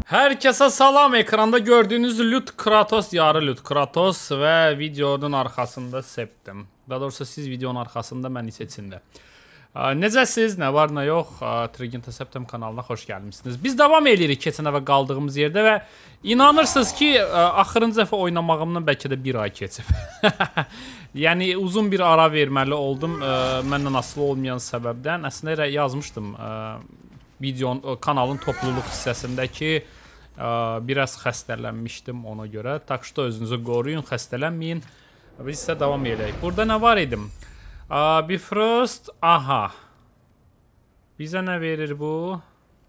Herkese salam, ekranda gördüğünüz Lut Kratos, yarı Lut Kratos ve videonun arkasında Septim. Daha doğrusu siz videonun arkasında, mən isə içində. Necəsiz, nə var, nə yox, Triginta Septim kanalına xoş gəlmişsiniz. Biz davam edirik keçən dəfə qaldığımız yerdə və inanırsınız ki, axırıncı dəfə oynamağımdan bəlkə də bir ay keçib. Yəni uzun bir ara verməli oldum, məndən asılı olmayan səbəbdən. Əslində yazmışdım kanalın topluluq hissəsində ki, biraz xəstələnmişdim ona görə. Tak что özünüzü qoruyun, xəstələnməyin. Biz isə davam edək. Burada nə var idim? Bifrost, aha. Bizə nə verir bu?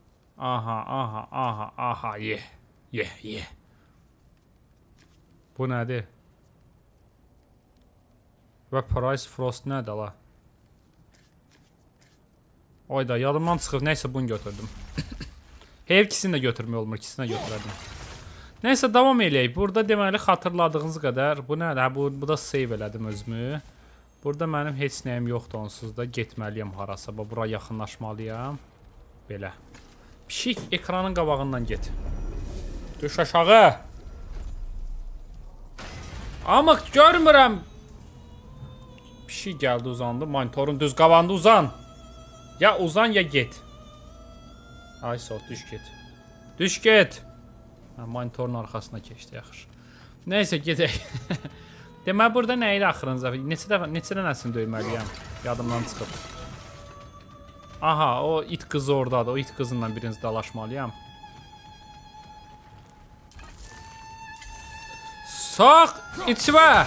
Aha, ye. Bu nədir? Və Price Frost nədir la? Oyda, yadımdan çıxıb, neysə bunu götürdüm. Hər ikisini də götürmək olmur, ikisini də götürərdim. Neysə, davam eləyək. Burada deməli xatırladığınız qədər, bu nədir? Bu da save elədim özümü. Burada mənim heç nəyim yoxdur onsuz da, getməliyəm harasa. Bura yaxınlaşmalıyam. Belə. Pişik, ekranın qabağından get. Düş aşağı. Amıq, görmürəm. Pişik gəldi, uzandı. Monitorun düz qabağında uzan. Ya uzan ya get. Ay soğuk, düş get. Düş get. Monitorun arxasına keçdi, yaxşı. Neysə, gedək. Deməli, burada nə idi axırınca? Neçə dənəsini döyməliyəm? Yadımdan çıxıb. Aha, o it qızı oradadır. O it qızınla birinci dalaşmalıyam. Soq, içmə.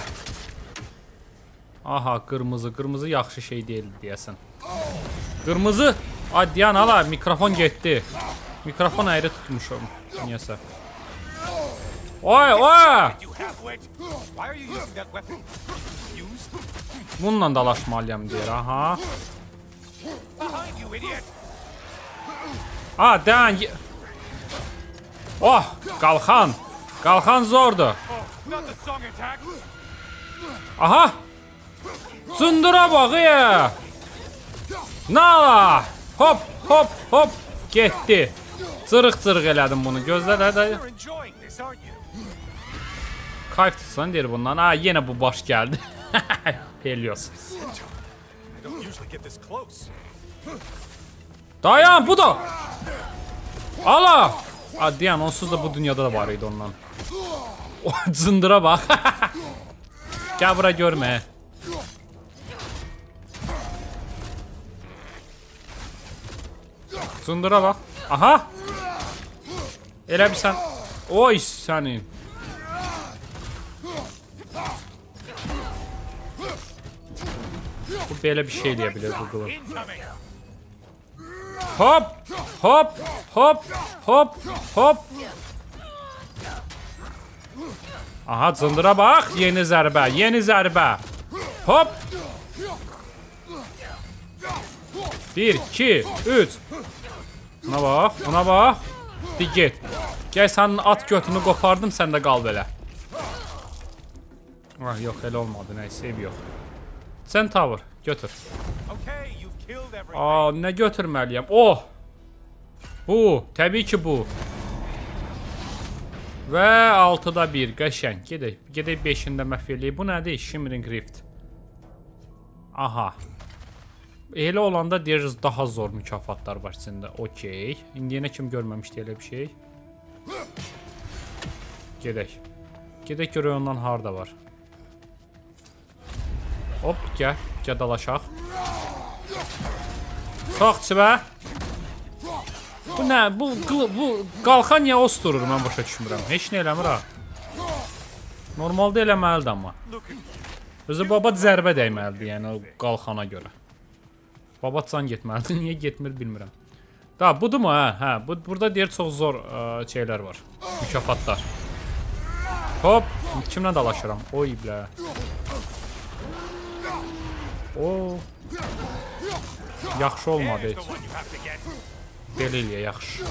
Aha, qırmızı. Qırmızı yaxşı şey deyil, deyəsən. Qırmızı. Ay, diyan hala, mikrofon getdi. Mikrofon ayrı tutmuşum. Niyəsə. Oy! Bununla dalaşmalıyam deyir, aha. Dan. Oh, qalxan. Qalxan zordur. Aha. Cındura bax ya. Nala. Hop. Getdi. Cırıq elədim bunu. Gözlə də. Kayf tutsan deyir bundan. Yenə bu baş gəldi. Helios. Dayan, bu da. Ala. Diyan, onsuz da bu dünyada da var idi ondan. Cındıra bax. Gəl bura görmə. Cındıra bax. Aha. Elə bir sən. Oy sənin. Bu belə bir şey deyə bilir bu qılın. Hop. Aha, cındıra bax. Yeni zərbə. Hop. 1, 2, 3. Ona bax. Get. Gəl, sənin at götünü qopardım, sən də qal belə. Yox, elə olmadı, nəysə, ev yox. Centaur, götür. Nə götürməliyəm? Oh! Bu, təbii ki bu. Və 6-da 1, qəşəng. Gedək 5-də məhv eləyək. Bu nədir? Shimmering Rift. Aha. Elə olanda deyiriz, daha zor mükafatlar var içində. Okey. İndiyənə kim görməmişdi elə bir şey. Gedək görək ondan harda var. Hop, gəl dalaşaq. Soq çivə. Bu nə? Bu qalxan niyə os durur, mən başa düşmürəm. Heç nə eləmir ha. Normalda eləməlidir amma. Özü baba zərbə dəyməlidir, yəni qalxana görə. Baba can getməlidir, niyə getmir bilmirəm. Budur mu? Hə, burada deyir çox zor şeylər var. Mükafatlar. Hop, kimlə dalaşıram? Oy bilə. Yaxşı olmadı heç. Belə eləyə, yaxşı.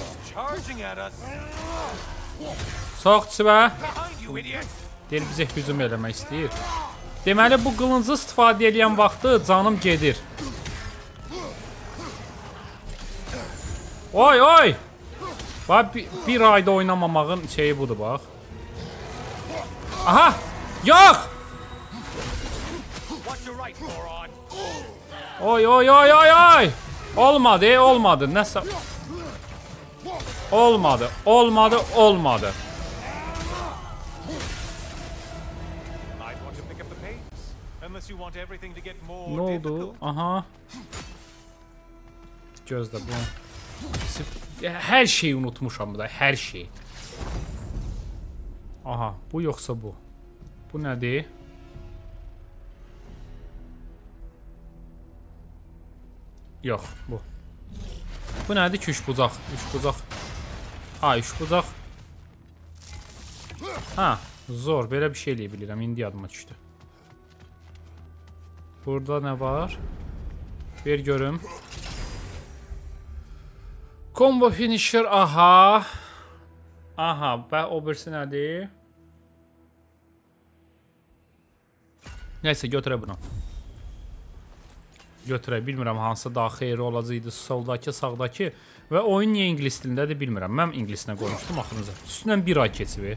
Soq çivə. Deyir, bizə hücum eləmək istəyir. Deməli, bu qılıncı istifadə edən vaxtı canım gedir. Oy! Bax, bir ayda oynamamağın şeyi budur, bax. Aha! Yox! Oy, oy, oy, oy, oy! Olmadı, olmadı. Nəsə... Olmadı, olmadı, olmadı. Nə oldu? Aha. Gözlə bu. Hər şeyi unutmuşam da, hər şey. Aha, bu yoxsa bu. Bu nədir? Yox, bu. Bu nədir ki, üçbucaq? Üçbucaq. Ha, üçbucaq. Ha, zor. Belə bir şey eləyə bilirəm. İndi yadıma düşdü. Burada nə var? Bir görüm. Combo finisher, aha. Aha, və o birisi nədir? Nəysə, götürə bunu. Götürə, bilmirəm hansı daha xeyri olacaqdı, soldakı, sağdakı. Və oyun niyə ingilis dilindədir, bilmirəm. Mən ingilislə qoymuşdum axırıncı. Üstündən bir ay keçib.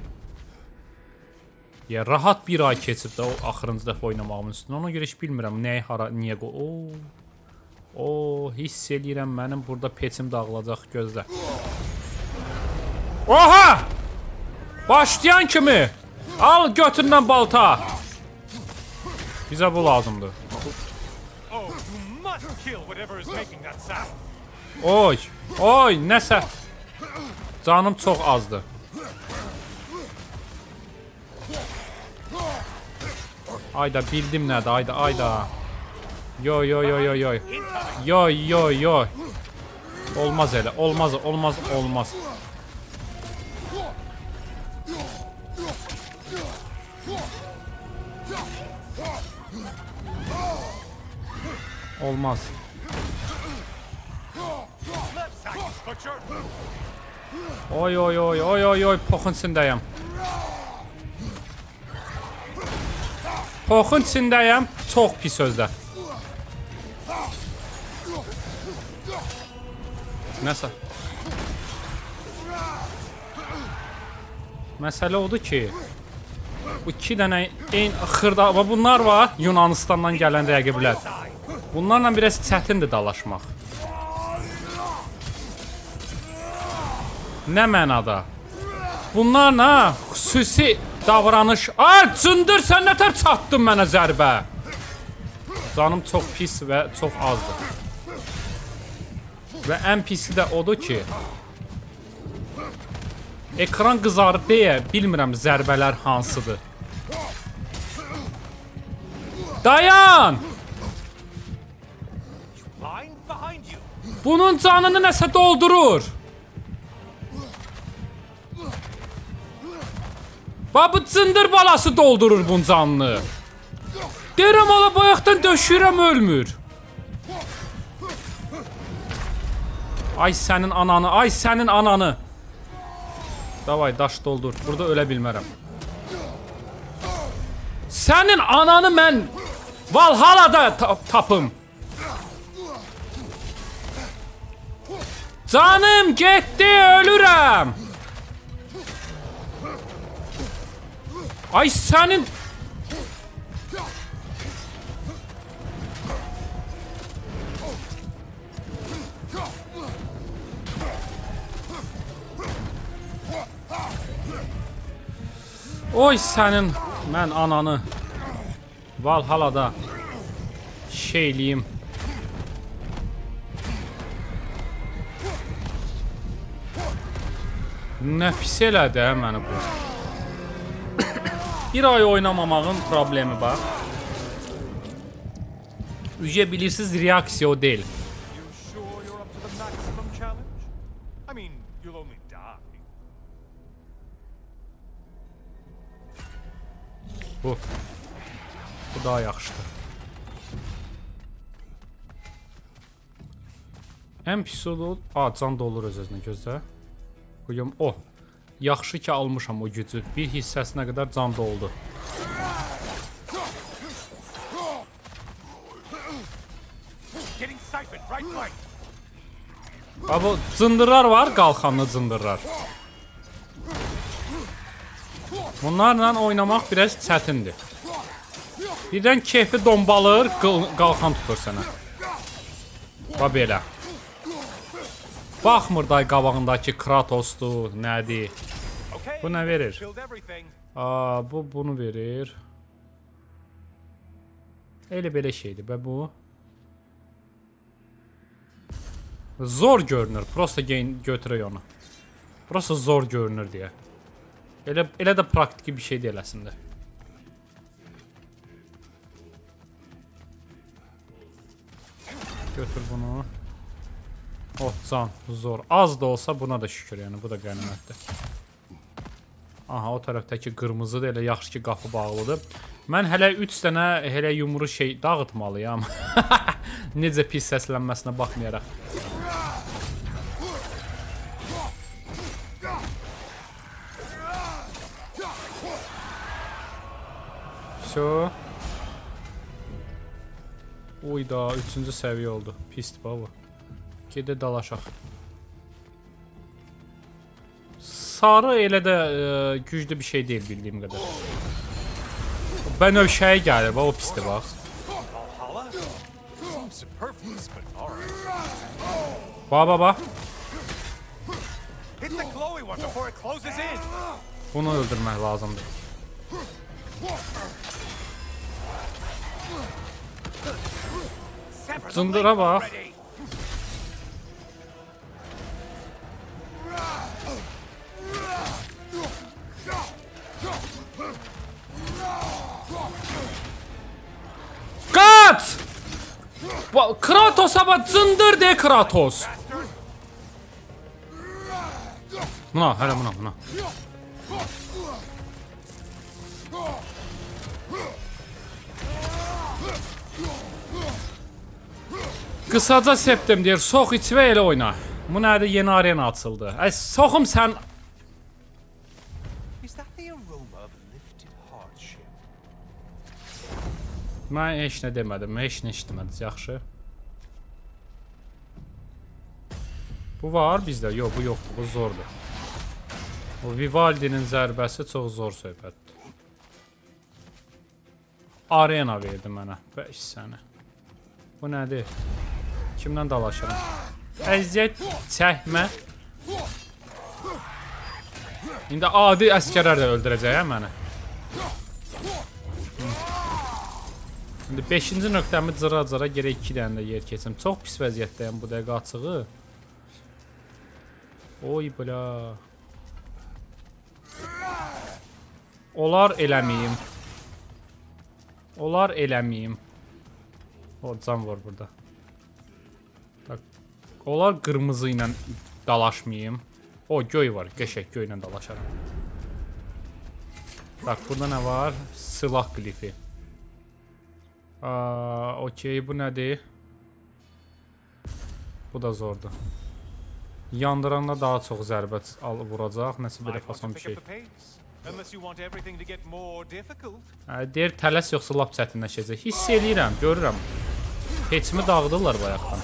Ya, rahat bir ay keçib də o axırıncı dəfə oynamağımın üstündən. Ona görə heç bilmirəm nəyi, hara, niyə qoy... Oo, hiss eləyirəm mənim burada peçim dağılacaq, gözlə. Oha! Başlayan kimi! Al götürdən balta! Bizə bu lazımdır. Oy, oy, nəsə. Canım çox azdır. Ayda, bildim nədir, ayda, ayda. Yoy, yoy, yoy, yoy, yoy. Yoy, yoy, yoy. Olmaz elə, olmaz, olmaz, olmaz. Olmaz. Oy, oy, oy, oy, oy, oy, poxun içindəyəm. Poxun içindəyəm, çox pis sözlər. Nəsə? Məsələ odur ki, bu iki dənə xırda, bunlar var, Yunanistandan gələn rəqiblər. Bunlarla biraz çətindir dalaşmaq. Nə mənada? Bunlarla xüsusi davranış... Ay, cındır, sən nətər çatdın mənə zərbə? Canım çox pis və çox azdır. Və ən pisi də odur ki, ekran qızarır deyə bilmirəm zərbələr hansıdır. Dayan! Bunun canını nəsə doldurur. Bax, bu cındır balası doldurur bunun canını. Deyirəm, ola bayaqdan döşürəm, ölmür. Ay sənin ananı, ay sənin ananı. Davay, daş doldur. Burada ölə bilmərəm. Sənin ananı mən Valhallada tapım. Canım getdi, ölürəm. Ay sənin... Oy sənin, mən ananı Valhallada şeyliyim. Nə pis elədi hə məni bu. Bir ay oynamamağın problemi var. Ücə bilirsiniz, reaksiya o deyil. Bu. Bu daha yaxşıdır. Ən pis olur. Can dolur öz-özünə, gözlə. Qoyum, o. Yaxşı ki almışam o gücü. Bir hissəsinə qədər can doldu. Bu cındırlar var, qalxanlı cındırlar. Bunlarla oynamaq biraz çətindir. Birdən keyfi dombalır, qalxan tutur sənə. Bax belə. Baxmır day qabağındakı Kratosdur, nədir. Bu nə verir? Bu bunu verir. Elə belə şeydir və bu. Zor görünür, prosta götürək onu. Prosta zor görünür deyə. Elə də praktiki bir şey deyil əslində. Götür bunu. Oh can, zor. Az da olsa buna da şükür, yəni bu da qənimətdir. Aha, o tərəfdəki qırmızı da elə yaxşı ki qapı bağlıdır. Mən hələ 3 dənə hələ yumru şey dağıtmalıyam. Necə pis səslənməsinə baxmayaraq. Şu. Uyda, 3-cü səviyyə oldu. Pisdir bu. Gedə dalaşaq. Sarı elə də güclü bir şey deyil bildiyim qədər. Bənövşəyə gəlir, o pisdir bax. Bax. Bunu öldürmək lazımdır. Cındıra bax. Kaç! Kratos'a bak, cındır de Kratos. Buna, hele buna. Qısaca septim deyir, sox iç və elə oyna. Bu nədir? Yeni arena açıldı. Soxum sən... Mən heç nə demədim, heç nə işləmədik, yaxşı. Bu var bizdə, yox bu yoxdur, bu zordur. O Vivaldinin zərbəsi çox zor söhbətdir. Arena verdi mənə, 5 sənə. Bu nədir? Kimdən dalaşıram? Əziyyət çəkmə. İndi adi əskərlər də öldürəcək mənə. İndi 5-ci nöqtəmi cıra-cıra gerək 2 dənə də yer keçim. Çox pis vəziyyətdəyəm bu dəqiqə açığı. Oy bula. Olar eləməyim. Olar eləməyim. O can var burada. Bak, olar qırmızı ilə dalaşmayayım. O göy var, qəşək göy ilə dalaşaram. Bak burada nə var? Silah glifi. Okey, bu nədir? Bu da zordur. Yandıranda daha çox zərbə vuracaq, nəsə belə fason bir şey. Deyir, tələs yoxsa lap çətinləşəcək. Hiss eləyirəm, görürəm. Keçimi dağıdırlar bayaqdan.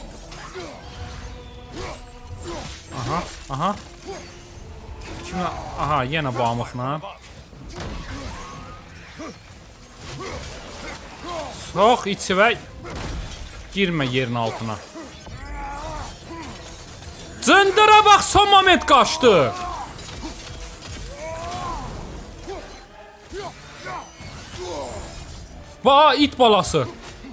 Aha. Aha, yenə bu amıqla. Sox içi və girmə yerin altına. Cındıra bax, son moment qaçdı. Bax, it balası.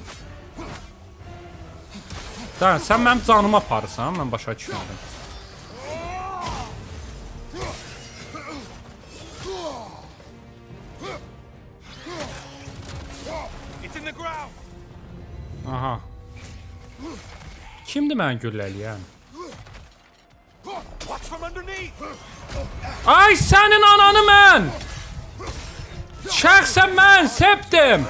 Sən mənim canımı aparırsan, mən başa düşmədim. Aha. Kimdir mən gülləliyəm? Ay sənin ananı mən! Şəxsən mən septim!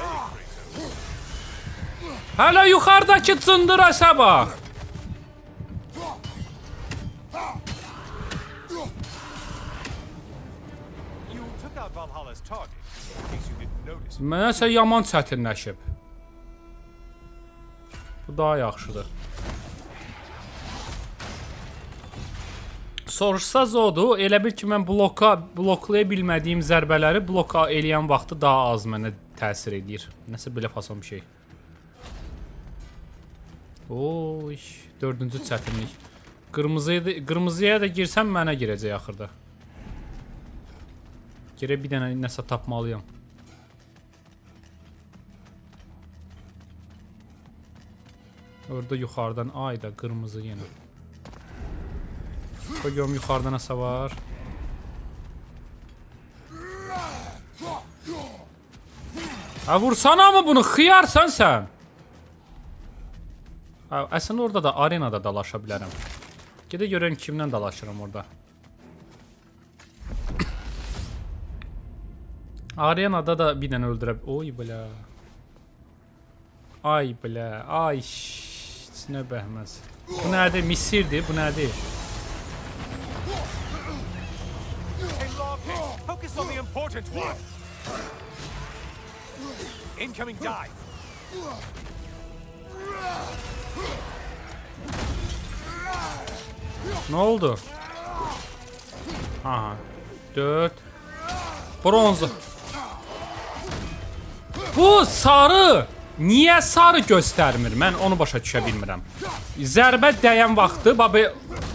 Hələ yuxarıdakı cındırasa bax! Mənəsə yaman çətinləşib. Bu daha yaxşıdır. soruşsaz odur. Elə bil ki, mən bloklaya bilmədiyim zərbələri bloka eləyən vaxtı daha az mənə təsir edir. Nəsə belə fason bir şey. Oy, 4-cü çətinlik. Qırmızıya da girsəm mənə girəcək axırda. Gerə bir dənə nəsə tapmalıyam. Orada yuxarıdan ayda qırmızı yenə. Koyuyorum yuxarıda nəsə var. Ha vursana mı bunu? Xıyarsan sən. Ha, əslində orada da arenada dalaşa bilərəm. Gedə görəm kimlə dalaşıram orada. Arenada da bir dənə öldürəm. Oy bilə. Ay bilə. Ay içinə bəhməz. Bu nədir? Misirdir. Bu nədir? Focus on the important one. Incoming dive. Ne oldu? Aha. 4. Bronz. Bu sarı. Niyə sarı göstərmir? Mən onu başa düşə bilmirəm. Zərbə dəyən vaxtı babi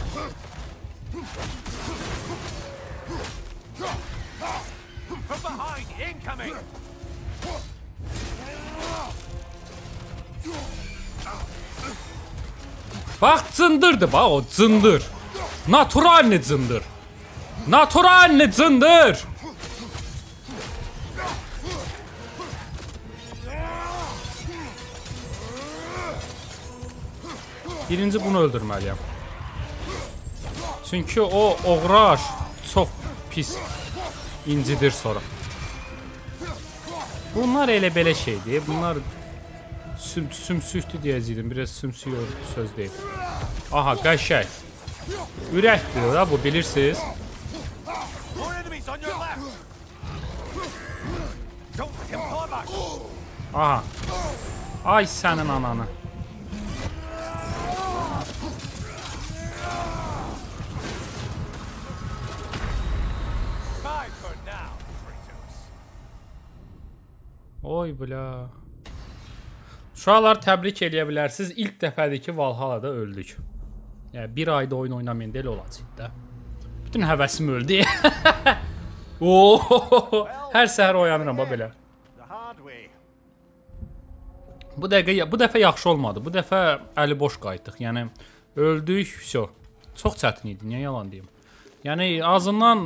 From behind, incoming. bax cındırdı bax o cındır. Naturalni cındır. Naturalni cındır. Birinci bunu öldürməliyəm. Çünki o oğraş çox pis incidir sonra. Bunlar elə belə şeydir. Bunlar sümsüktü deyəcəydim. Biraz sümsüyür söz deyil. Aha qəşəng. Ürəkdir da bu bilirsiniz. More enemies on your left. Don't let him pull back. Aha. Ay sənin ananı. Bye for now, Kratos. Oy bula. Uşaqlar təbrik eləyə bilərsiniz. İlk dəfədir ki Valhalla'da öldük. Yəni bir ayda oyun oynamayın da elə olacaq da. Bütün həvəsim öldü. Oo! Hər səhər oyanıram bax belə. The hard way. Bu dəfə yaxşı olmadı. Bu dəfə əli boş qayıtdıq. Yəni öldük, vəsə. Çox çətin idi. Niyə yalan deyim? Yəni azından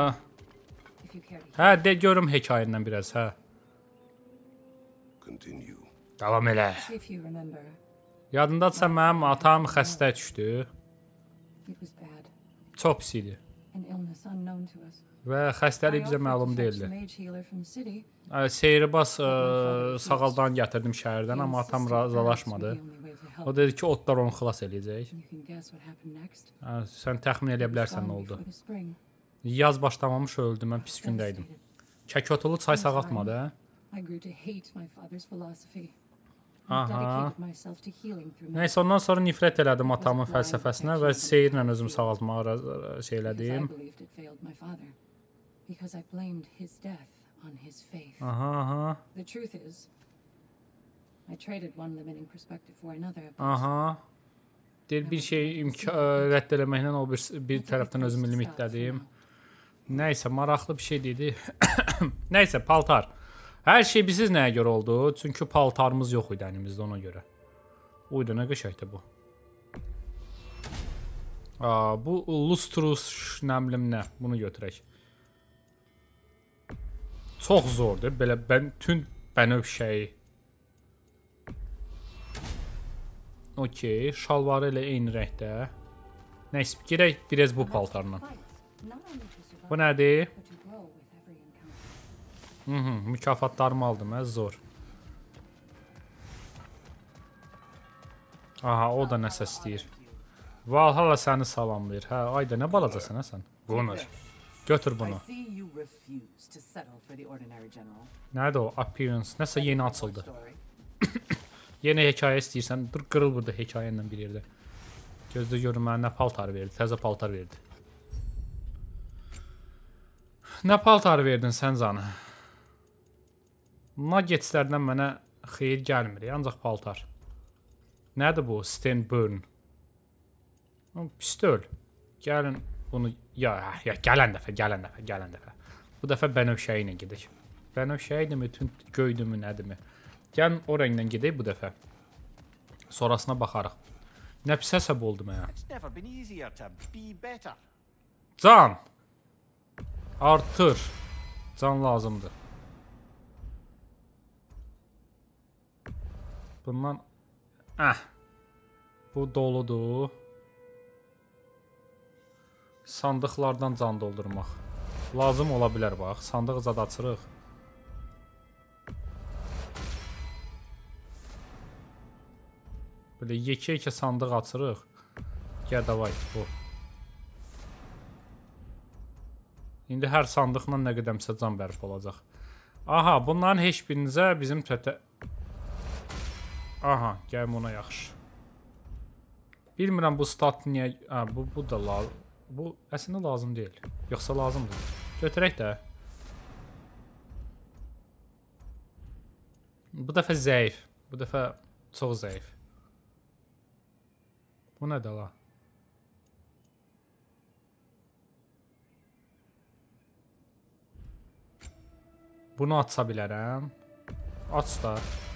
hə de görüm hekayəndən biraz, hə. Continue. Davam elə. If you remember, Yadındadsa mənim atam xəstə düşdü. it was bad. Çox pis idi. An illness unknown to us. Və xəstəlik bizə məlum deyildi. Mage healer from the city. Seyrbaz sağaldan gətirdim şəhərdən, amma atam razılaşmadı. O dedi ki, otlar onu xilas eləyəcək. You can guess what happened next. Sən təxmin eləyə bilərsən nə Long oldu. before the spring, Yaz başlamamış öldüm, mən pis gündəydim. Kəkotulu çay sağaltmadı, hə? I grew to hate my father's philosophy. I Aha. dedicated myself to healing through Nəysə, ondan sonra nifrət elədim atamın fəlsəfəsinə və seyirlə özümü sağaltmağa şey because I elədim. believed it failed my father. Because I blamed his death on his faith. Aha. The truth is, I traded one limiting perspective for another. Aha. Deyir bir şey rədd eləməklə o bir tərəfdən özümü limitlədim. Nəysə, maraqlı bir şey dedi. Nəysə, paltar. Hər şey bizsiz nəyə görə oldu? Çünki paltarımız yox idi əlimizdə ona görə. Uydu, nə qəşəkdir bu. Bu lustrus nəmlim nə? Bunu götürək. Çox zordur. Belə tünd bənövşəyi. Okey, şalvarı elə eyni rəngdə. Nəysə, girək biraz bu paltarla. Bu nədir? Mükafatlarımı aldım, zor. Aha, o da nəsə istəyir. Valhalla səni salamlayır. Hə, ayda nə balacasan hə sən? Bunur. Götür bunu. Nədir o? Appearance. Nəsə yeni açıldı. Yeni hekayə istəyirsən, dur qırıl burada hekayə ilə bir yerdə. Gözdə görün mənə nə paltar verdi, təzə paltar verdi. Nə paltar verdin sən canı? Nuggetslərdən mənə xeyir gəlmir, ancaq paltar. Nədir bu? Stand burn. Pistol. Gəlin bunu... Ya, gələn dəfə. Bu dəfə bənövşəyi ilə gedək. Bənövşəyi mi, göydü mü, nədir mi? Gəlin o rənglə gedək bu dəfə. Sonrasına baxarıq. Nə pis həsəb oldu mənə. It's never been easier to be better. Can! Artır. Can lazımdır. Bundan... Bu doludur. Sandıqlardan can doldurmaq. Lazım ola bilər bax. Sandıq zad açırıq. Böyle yekə sandıq açırıq. Gəl davay bu. İndi hər sandıqla nə qədəmsə can bərpa olacaq. Aha, bunların heç birinizə bizim tətə... Aha, gəlim ona yaxşı. Bilmirəm bu stat niyə... Bu da lazım. Bu əslində lazım deyil. Yoxsa lazımdır. Götürək də. Bu dəfə zəif. Bu dəfə çox zəif. Bu nədir la? Bunu atsa bilərəm. Aç da.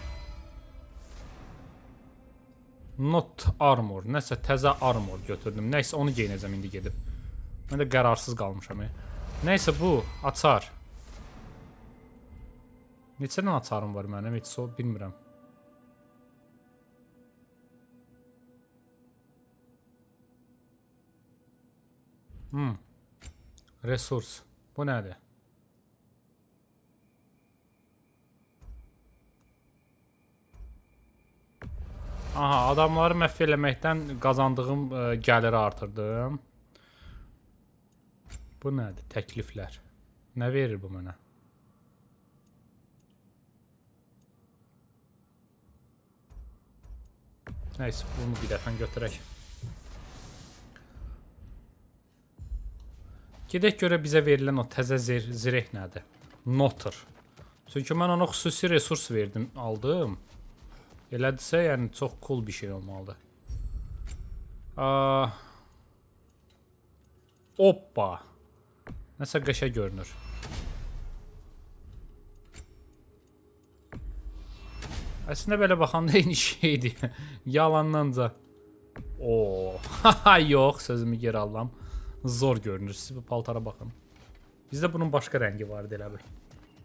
Not armor. Nəsə təzə armor götürdüm. Nəysə onu geyinəcəm indi gedib. Mən də qərarsız qalmışam. Nəysə bu açar. Neçədən açarım var mənim? Heç o bilmirəm. Resurs. Bu nədir? Aha, adamları məhv eləməkdən qazandığım gəliri artırdım. Bu nədir? Təkliflər. Nə verir bu mənə? Nəysə, bunu bir dəfən götürək. Gedək görə bizə verilən o təzə zireh nədir? Noter. Çünki mən ona xüsusi resurs verdim, aldım. Elədirsə, yəni çox cool bir şey olmalıdır. Hoppa. Nəsə qəşəng görünür. Əslində belə baxanda eyni şeydir. Yalandanca. Ooo. Yox, sözümü geri alıram. Zor görünür. Siz bu paltara baxın. Bizdə bunun başqa rəngi vardı elə bil.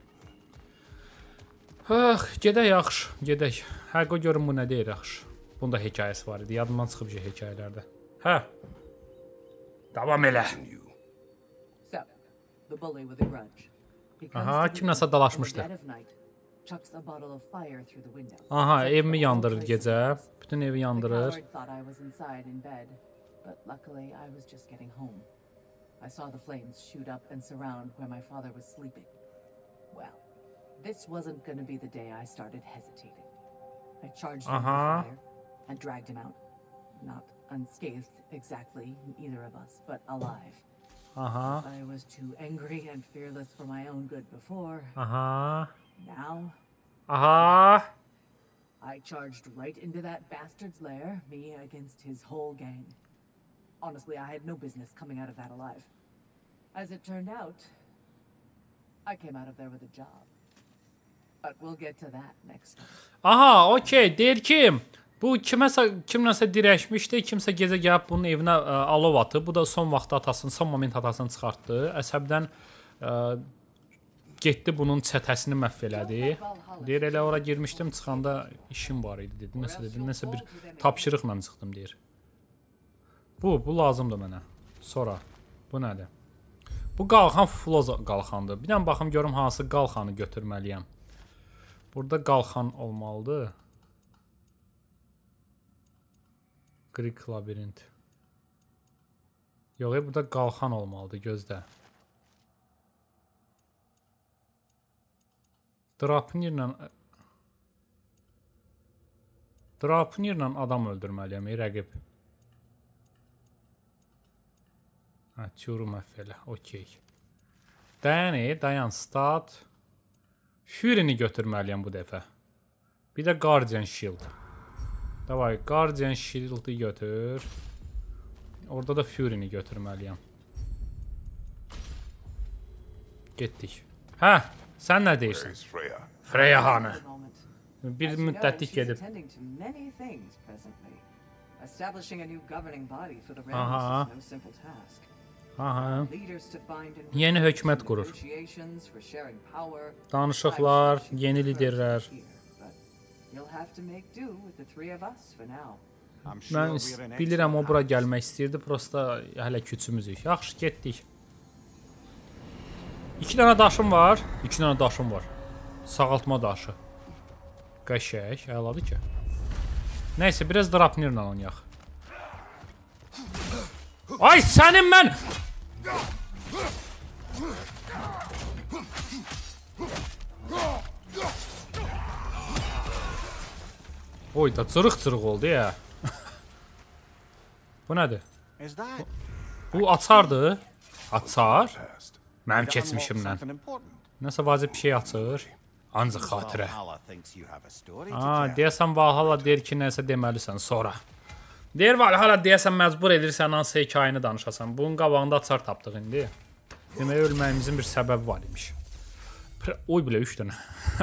Gedək yaxşı, gedək. Həqiqə görün bu nə deyir yaxşı. Bunda hekayəsi var idi. Yadımdan çıxıb şey hekayələrdə. Hə. Davam elə. So, the bully with a grudge. Aha, kim nəsə dalaşmışdı. Aha, evimi yandırır gecə. Bütün evi yandırır. But luckily, I was just getting home. I saw the flames shoot up and surround where my father was sleeping. Well, this wasn't going to be the day I started hesitating. I charged him with fire and dragged him out. Not unscathed exactly, either of us, but alive. I was too angry and fearless for my own good before. Now, I charged right into that bastard's lair, me against his whole gang. Honestly, I had no business coming out of that alive. As it turned out, I came out of there with a job. But we'll get to that next time. Aha, okey. Deyir ki, bu kimləsə dirəşmişdi, kimsə gecə gəlib bunun evinə alov atıb. Bu da son vaxtda son moment atasını çıxartdı. Əsəbdən getdi bunun çətəsini məhv elədi. Deyir, elə ora girmişdim, çıxanda işim var idi, dedi. Nəsə bir tapşırıqla çıxdım, deyir. Bu lazımdır mənə. Sonra, bu nədir? Bu qalxan floz qalxandır. Bir dənə baxım görüm hansı qalxanı götürməliyəm. Burada qalxan olmalıdır. Greek labirint. Yox, burada qalxan olmalıdır, gözdə. Drapnirlə adam öldürməliyəm, rəqib. Turu məhv elə, okey. Dayan, start. Fury'ni götürməliyəm bu dəfə. Bir də Guardian Shield. Davay, Guardian Shield'ı götür. Orada da Fury'ni götürməliyəm. Getdik. Hə, sən nə deyirsən? Freya Hanı. Bir müddətlik gedib. Aha. Yeni hökumət qurur. Danışıqlar, yeni liderlər. Mən bilirəm o bura gəlmək istəyirdi, prosta hələ küçümüzük. Yaxşı, getdik. 2 dənə daşım var. 2 dənə daşım var. Sağaltma daşı. Qəşək, əladır ki. Nəysə, biraz Drapnirlə oynayaq. Ay, sənin mən! Oy da cırıq-cırıq oldu ya. Bu nədir? Bu açardır. Açar. Mənim keçmişimdən. Nəsə vacib bir şey açır. Ancaq xatirə. Deyəsən Valhalla deyir ki, nəsə deməlisən sonra. Deyir Valhalla deyəsən məcbur edirsən hansı hekayəni danışasan. Bunun qabağında açar tapdıq indi. Demək ölməyimizin bir səbəbi var imiş. Oy bilə 3 dənə.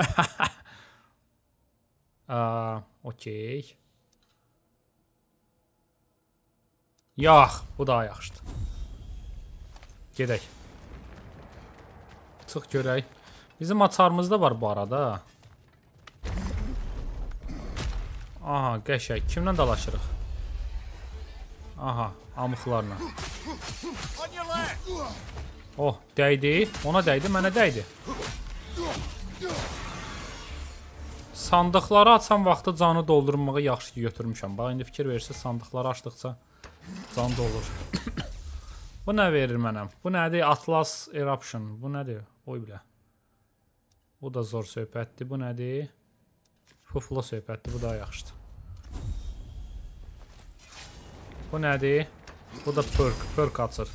Okey. Yax, bu daha yaxşıdır. Gedək. Çıx görək. Bizim açarımız da var bu arada. Aha, qəşək. Kimlə dalaşırıq? Aha, amıqlarla. Oh, dəydi. Ona dəydi, mənə dəydi. Sandıqları açan vaxtı canı doldurmağı yaxşı ki götürmüşəm. Bax, indi fikir verirsiniz, sandıqları açdıqca can dolur. Bu nə verir mənəm? Bu nədir? Atlas Eruption. Bu nədir? Oy bilə. Bu da zor söhbətdir. Bu nədir? Fufla söhbətdir. Bu daha yaxşıdır. Bu nədir? Bu da perk. Perk açır.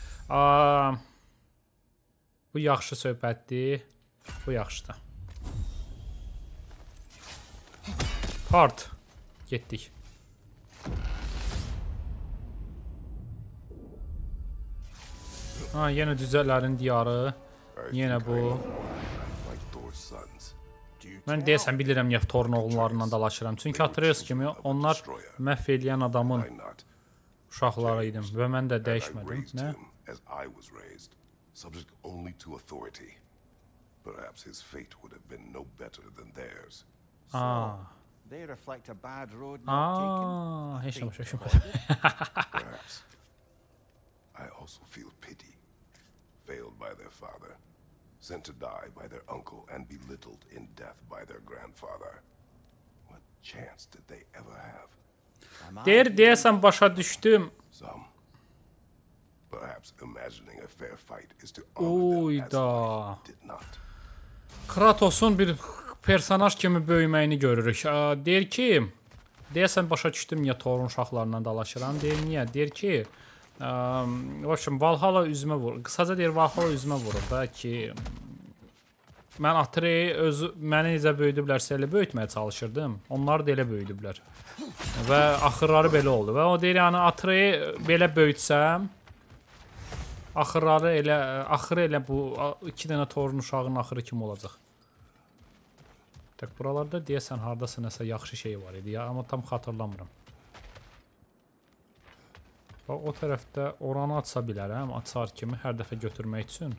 Bu yaxşı söhbətdir. Bu yaxşıdır. Part. Getdik. Yenə cücələrin diyarı. Yenə bu. Mən deyəsən bilirəm niyə Thor'un oğullarından dalaşıram. Çünki Atreus kimi onlar məhv eləyən adamın uşaqları idim və mən də dəyişmədim. Nə? Heç nə başa düşmədim. Failed by their father, sent to die by their uncle, and belittled in death by their grandfather. What chance did they ever have? Deyəsən başa düşdüm. Some. Perhaps imagining a fair fight is to honor them as they did not. Kratos'un bir personaj kimi böyüməyini görürük. Deyir ki, deyəsən başa düşdüm niyə Thor'un uşaqlarından dalaşıram. Deyir niyə? Deyir ki, Valhalla üzümə vurur. Qısaca deyir, Valhalla üzümə vurur da ki, mən Atreyi məni necə böyüdüblərsə elə böyütməyə çalışırdım. Onlar da elə böyüdüblər. Və axırları belə oldu. Və o deyir, yəni Atreyi belə böyütsəm, axırı elə bu 2 dənə Thor'un uşağının axırı kimi olacaq. Buralarda deyəsən hardasa nəsə yaxşı şey var idi ya, amma tam xatırlamıram. O tərəfdə oranı açsa bilərəm, açar kimi hər dəfə götürmək üçün.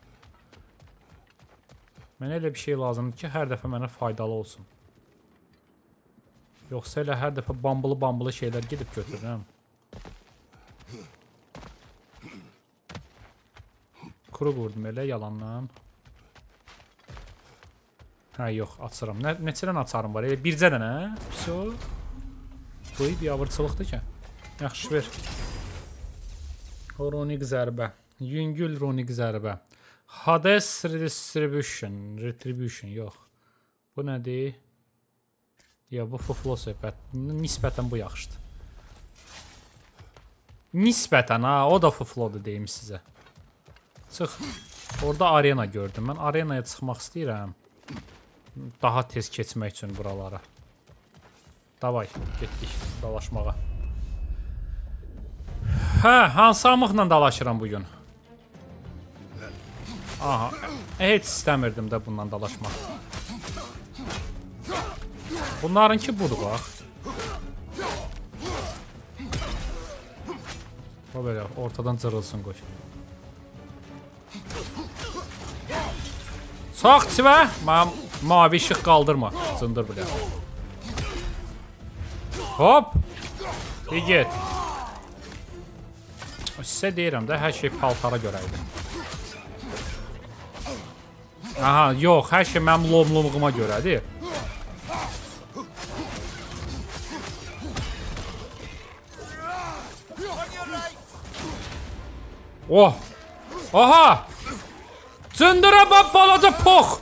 Mənə elə bir şey lazımdır ki, hər dəfə mənə faydalı olsun. Yoxsa elə hər dəfə bambılı şeylər gedib götürürəm. Kuru vurdum elə yalandan. Hə, yox, açıram. Neçədən açarım var? Elə bircə dənə. Bu bir avırçılıqdır ki. Yaxşı, ver. Runik zərbə. Yüngül runik zərbə. Hades Retribution. Yox. Bu nədir? Ya, bu fuflo söhbət. Nisbətən bu yaxşıdır. Nisbətən, ha. O da fuflodur deyim sizə. Çıx. Orada arena gördüm. Mən arenaya çıxmaq istəyirəm. Daha tez keçmək üçün buralara. Davay, getdik dalaşmağa. Hə, hansı amıqla dalaşıram bugün? Aha, heç istəmirdim də bundan dalaşmaq. Bunlarınki budur, bax. O belə, ortadan cırılsın, qoy. Sağ çivə, mavi işıq qaldırma. Cındır bilə. Hop. Bir get. Sizə deyirəm də, hər şey paltara görə idi. Aha, yox, hər şey mənim lomlumluğuma görədir. Oh. Aha. Cındıra bab balaca pox.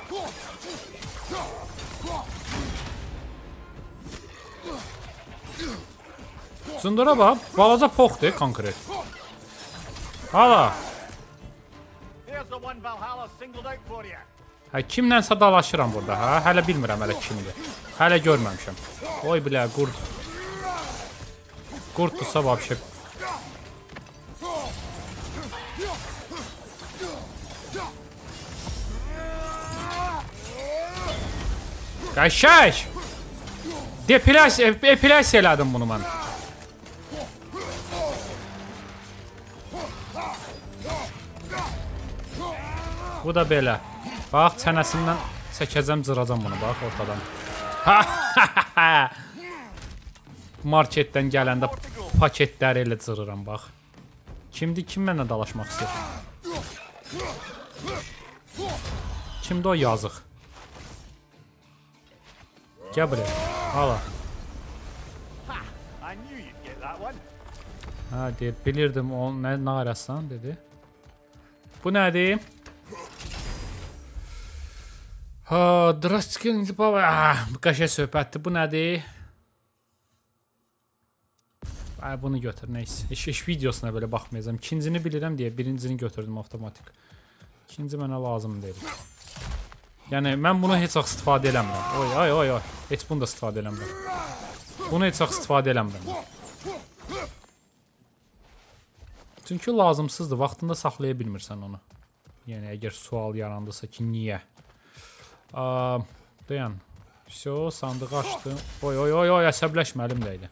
Cındıra bab balaca poxdur konkret. Hala. Here's the one Valhalla singled out for you. Hə, kimlənsə dalaşıram burada, hə? Hələ bilmirəm hələ kimdir. Hələ görməmişəm. Oy bilə, qurd. Qurddursa vəbşə. Qəşək! Epilyasiya elədim bunu mən. Bu da belə. Bax, çənəsindən çəkəcəm, cıracam bunu, bax, ortadan. Marketdən gələndə paketləri elə cırıram, bax. Kimdir, kim mənlə dalaşmaq istəyir? Kimdir o yazıq? Gəl buraya, hala. Hə, deyir, bilirdim, onun nə arasından, dedi. Bu nədir? Ha, drastikən baba, qaşə söhbətdir. Bu nədir? Ay, bunu götür, neyse. Heç videosuna belə baxmayacağam. İkincini bilirəm deyə birincini götürdüm avtomatik. İkinci mənə lazım deyil. Yəni, mən bunu heç vaxt istifadə eləmirəm. Oy. Heç bunu da istifadə eləmirəm. Bunu heç vaxt istifadə eləmirəm. Çünki lazımsızdır. Vaxtında saxlaya bilmirsən onu. Yəni, əgər sual yarandısa ki, niyə? Dayan. Vso, sandığı açdım. Oy, əsəbləşmə, əlim dəydi.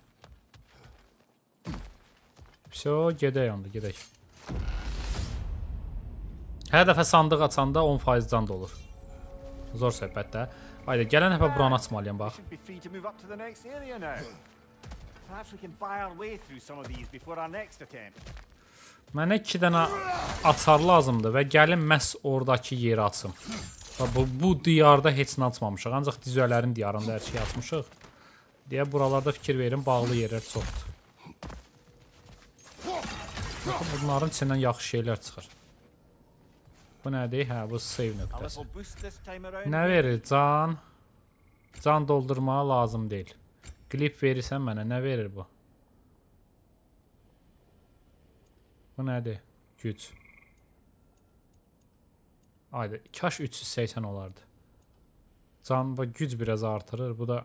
Vso, gedək yandı, gedək. Hər dəfə sandıq açanda 10% can da olur. Zor söhbətdə. Haydi, gələn dəfə buranı açmalıyım, bax. Mənə 2 dənə açar lazımdır və gəlin məhz oradakı yeri açım. Bu diyarda heç nə açmamışıq. Ancaq dizələrin diyarında hər şey açmışıq. Deyə buralarda fikir verin, bağlı yerlər çoxdur. Bunların içindən yaxşı şeylər çıxır. Bu nədir? Hə, bu save nöqtəsi. Nə verir? Can. Can doldurmağa lazım deyil. Klip verirsən mənə, nə verir bu? Bu nədir? Güc. Haydi, kaş 380 olardı. Can və güc biraz artırır. Bu da...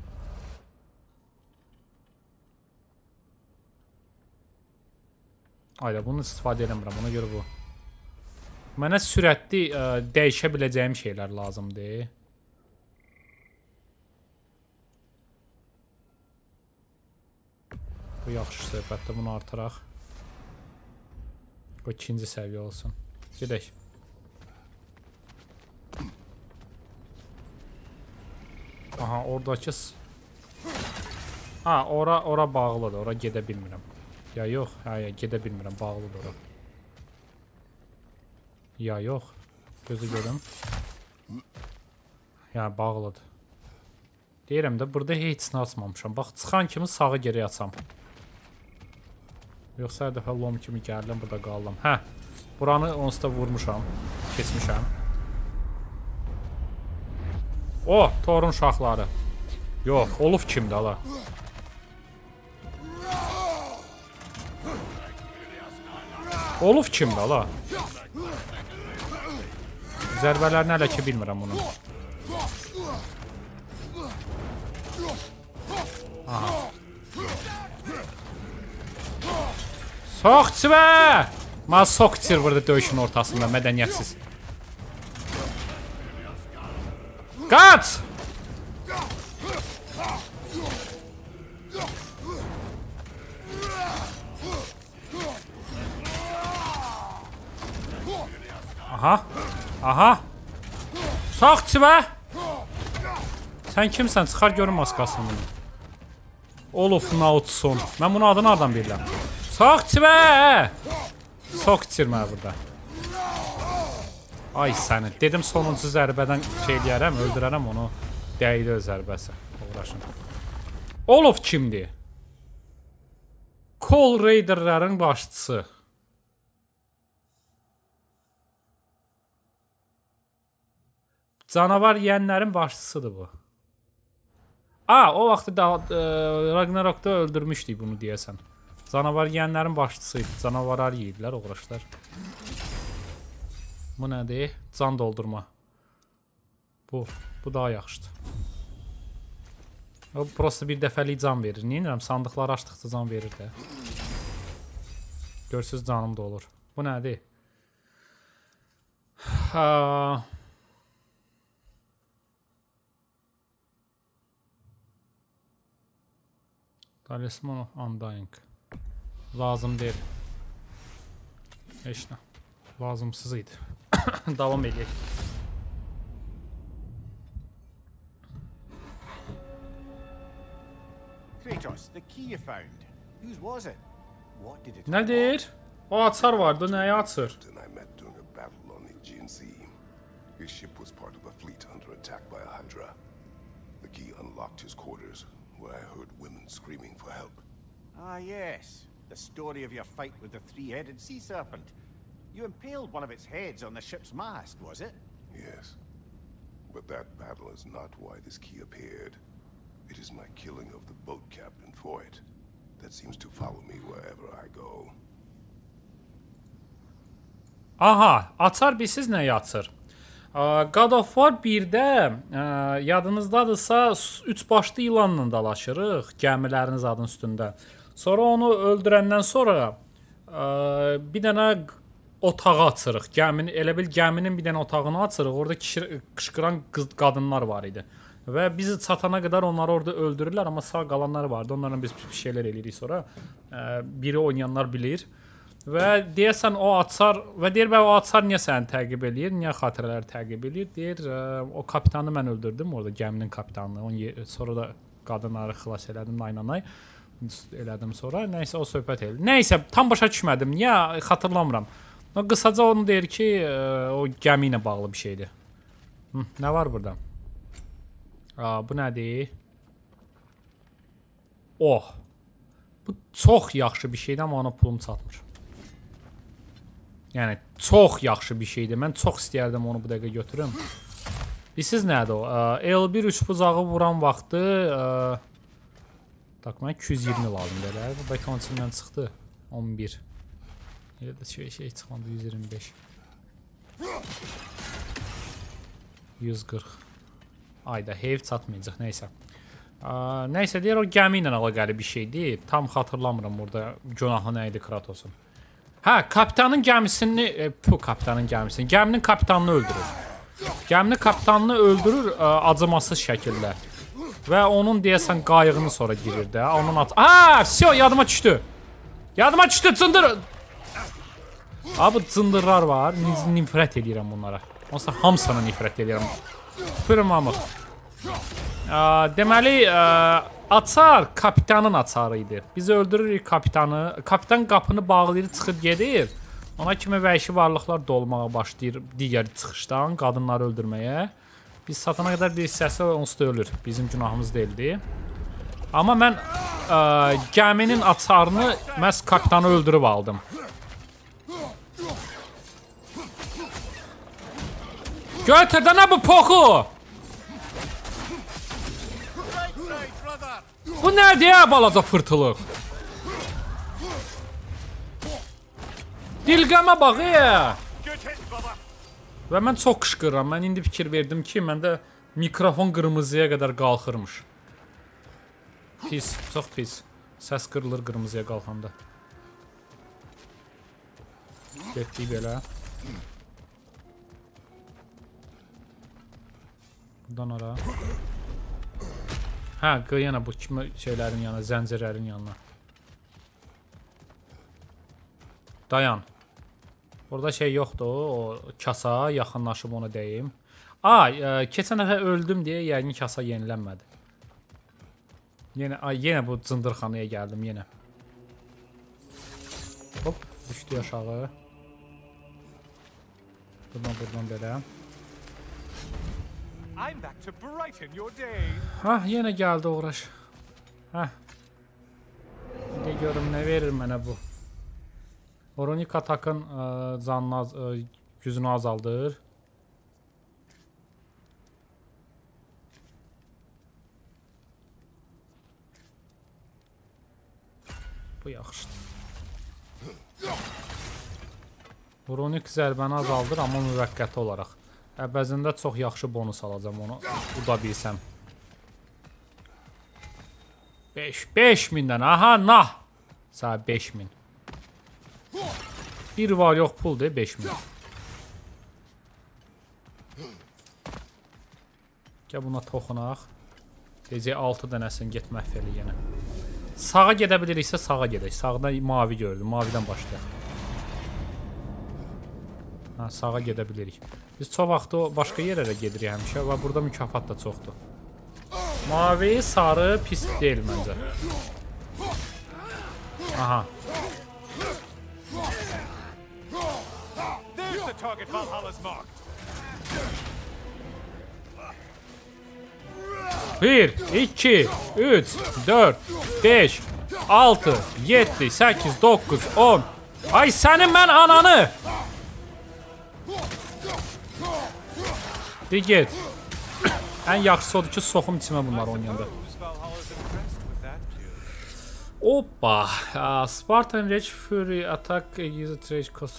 Haydi, bunu istifadə eləmirəm. Ona görə bu. Mənə sürətli dəyişə biləcəyim şeylər lazımdır. Bu yaxşı söhbətdir. Bunu artıraq. Bu ikinci səviyyə olsun. Gedək. Aha, oradakı... Ha, ora bağlıdır. Ora gedə bilmirəm. Ya yox, ya gedə bilmirəm. Bağlıdır ora. Ya yox. Gözü görüm. Ya bağlıdır. Deyirəm də, burada heç nə açmamışam. Bax, çıxan kimi sağı geri açam. Yoxsa hər dəfə lom kimi gəldim, burada qaldım. Hə, buranı onsuz da vurmuşam. Keçmişəm. O, Thor'un uşaqları. Yox, Oluf kimdir ala? Oluf kimdir ala? Zərbələrini hələ ki bilmirəm bunu. Aha. Soqçivə! Mən soqçir burada döyüşün ortasında, mədəniyyətsiz. Qaç! Aha. Aha. Soqçivə! Sən kimsən? Çıxar görüm maskasını bunu. Olaf Nautson. Mən bunu adını hardan bilirəm? Soqçivə! Soqçir mənə burada. Ay səni. Dedim sonuncu zərbədən şey deyərəm, öldürərəm onu. Dəydi öz zərbəsi. Uğraşın. Olaf kimdir? Cole Raider'ların başçısı. Canavar yiyənlərin başçısıdır bu. O vaxtı da Ragnarok'da öldürmüşdük bunu deyəsən. Canavar yiyənlərin başçısıydı. Canavarlar yiyidilər, uğraşlar. Bu nədir? Can doldurma. Bu daha yaxşıdır. O prosta bir dəfəlik can verir. Neyinirəm? Sandıqları açdıqca can verir də. Görsüz canım da olur. Bu nədir? Talisman of Undying. Lazım deyil. Heç nə. Lazımsız idi. Davam edək. Kratos, the key you found. Whose was it? What did it? Nədir? O açar vardı, nəyi açır? I met during a battle on the Aegean Sea. His ship was part of a fleet under attack by a Hydra. The key unlocked his quarters, where I heard women screaming for help. Ah, yes. The story of your fight with the three-headed sea serpent. You impaled one of its heads on the ship's mast, was it? Yes. But that battle is not why this key appeared. It is my killing of the boat captain for it that seems to follow me wherever I go. Aha, açar bilsiz nəyi açır? God of War 1-də yadınızdadırsa 3 başlı ilanla dalaşırıq gəmiləriniz adın üstündə. Sonra onu öldürəndən sonra bir dənə otağı açırıq. Elə bil gəminin bir dənə otağını açırıq. Orada qışqıran qadınlar var idi. Və bizi çatana qədər onları orada öldürürlər, amma sağ qalanlar vardı. Onlarla biz bir şeylər eləyirik sonra. Biri oynayanlar bilir. Və deyəsən o açar və deyir o açar niyə səni təqib eləyir, niyə xatirələri təqib eləyir? Deyir o kapitanı mən öldürdüm orada, gəminin kapitanını. Sonra da qadınları xilas elədim, naynanay elədim sonra. Nəysə o söhbət eləyir. Nəysə tam başa düşmədim. Niyə xatırlamıram. Qısaca onu deyir ki, o gəmi ilə bağlı bir şeydir. Nə var burada? Bu nədir? Oh. Bu çox yaxşı bir şeydir, amma ona pulum çatmır. Yəni, çox yaxşı bir şeydir. Mən çox istəyərdim onu bu dəqiqə götürüm. Bilirsiniz nədir o? L1 üç bucağı vuran vaxtı mənə 220 lazımdır elə. Bu bəlkə onun içindən çıxdı. 11. Elə də şey çıxmadı. 125. 140. Ayda heyv çatmayacaq. Nəysə. Nəysə deyir o gəmi ilə əlaqəli bir şeydir. Tam xatırlamıram orada günahı nə idi Kratos'un. Kapitanın gəmisini, gəminin kapitanını öldürür. Gəminin kapitanını öldürür acımasız şəkildə. Və onun deyəsən qayığını sonra girir də. Всё, yadıma düşdü. Yadıma düşdü, cındır. Bu cındırlar var. Nifrət edirəm bunlara. Onsuz da hamısına nifrət edirəm. Pırmamıq. Deməli, açar kapitanın açarı idi. Biz öldürürük kapitanı. Kapitan qapını bağlayır, çıxıb gedir. Ona kimi vəhşi varlıqlar dolmağa başlayır digər çıxışdan, qadınları öldürməyə. Biz satana qədər bir hissəsi onsuz da ölür. Bizim günahımız deyildi. Amma mən gəminin açarını məhz kapitanı öldürüb aldım. Götür də nə bu poxu? Bu nədir ya balaca fırtılıq? Dilqəmə bax ya. Və mən çox qışqırıram. Mən indi fikir verdim ki, məndə mikrofon qırmızıya qədər qalxırmış. Pis, çox pis. Səs qırılır qırmızıya qalxanda. Getdik belə. Buradan ora. Hə, yenə bu kimi şeylərin yanına, zəncirlərin yanına. Dayan. Orada şey yoxdur, o kasa, yaxınlaşıb onu deyim. Keçən dəfə öldüm deyə yəqin kasa yenilənmədi. Yenə bu cındırxanaya gəldim yenə. Hop, düşdü aşağı. Buradan belə. Yenə gəldi uğraş. İndi görüm nə verir mənə bu. Oronik atakın gücünü azaldır. Bu yaxşıdır. Oronik zərbəni azaldır, amma müvəqqəti olaraq. Əvvəzində çox yaxşı bonus alacam onu, uda bilsəm. 5000-dən, aha, nah! Sağ 5000. Bir var yox puldur, 5000. Gəl buna toxunaq. Deyəcək 6 dənəsin getmək fəli yenə. Sağa gedə biliriksə sağa gedək. Sağda mavi gördüm, mavidən başlayaq. Sağa gedə bilirik. Biz çox vaxt başqa yerlərə gedirik həmişə və burada mükafat da çoxdur. Mavi, sarı pis deyil məncə. Aha. Bir, 2, 3, 4, 5, 6, 7, 8, 9, 10. Ay sənin mən ananı! De get. Ən yaxşısı odur ki, soxum içimə bunlar oynayanda. Hoppa. Spartan Rage Fury Attack User Trade Cost.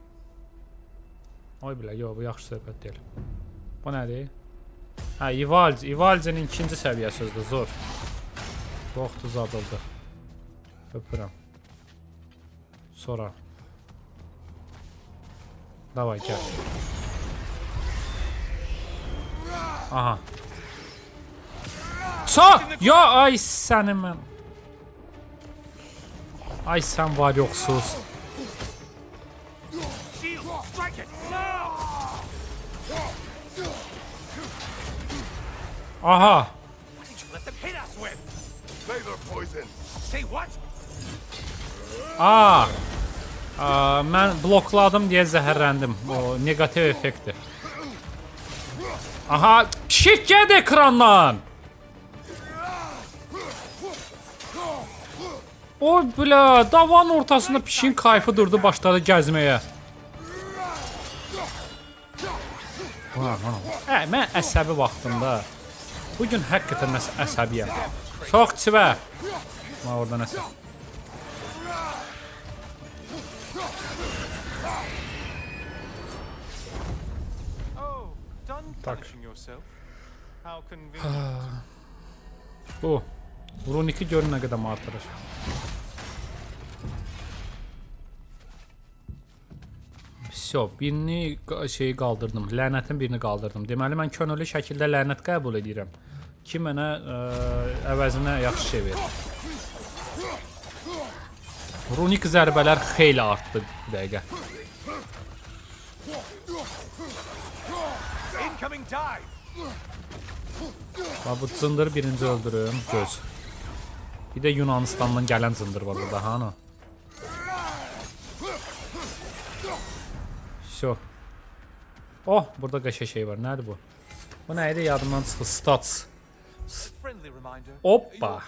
Oy bilə, yox, bu yaxşı söhbət deyil. Bu nədir? Ivaldi. Ivaldinin ikinci səviyyəsizdir, zor. Vaxt uzadıldı. Öpürəm. Sonra. Davay, gəl. Aha. Ya, ay sənin mən. Ay sən var yoxsuz. Aha. Mən blokladım deyə zəhərləndim. O negativ effektdir. Aha, pişik gəldi ekrandan. O bilə, davanın ortasında pişiyin kayfı durdu, başladı gəzməyə. Mən əsəbi vaxtında. Bugün həqiqətən əsəbiyəm. Çox çivə. Oradan əsəb. Tak. Bu. Runik'i görün nə qədər artırır. Всё, birini şeyi qaldırdım. Lənətin birini qaldırdım. Deməli mən könüllü şəkildə lənət qəbul edirəm. Ki mənə əvəzinə yaxşı şey verir. Runik zərbələr xeyli artdı bir dəqiqə. Bu cındır birinci öldürüm. Göz. Bir də Yunanistandan gələn cındır var burada. Hanı? Всё. Oh, burada qəşə şey var. Nədir bu? Bu nə idi? Yadımdan çıxdı. Stats. Hoppa.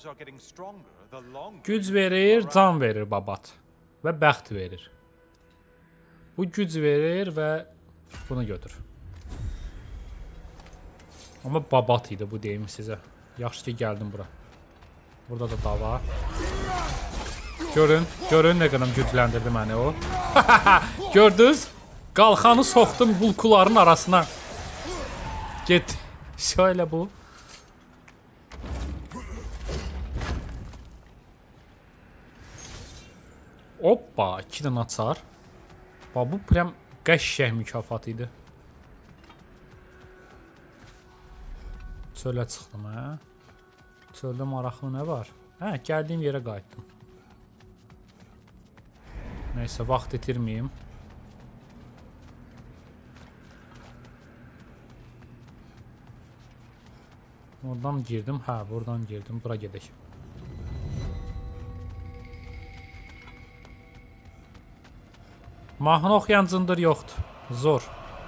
Güc verir, can verir babat. Və bəxt verir. Bu güc verir və bunu götür. Amma babat idi bu deyim sizə. Yaxşı ki gəldim bura. Burada da dava. Görün nə qədər gücləndirdi məni o. Gördünüz? Qalxanı soxdum bulkuların arasına. Get. Şöyle bu. Hoppa, 2 dənə açar. Bu prям qəşəng mükafat idi. Çölə çıxdım, hə? Çöldə maraqlı nə var? Hə, gəldiyim yerə qayıtdım. Neysə, vaxt itirməyim. Oradan girdim, hə, buradan girdim, bura gedək. Mahnı oxuyan cındır yoxdur, zor.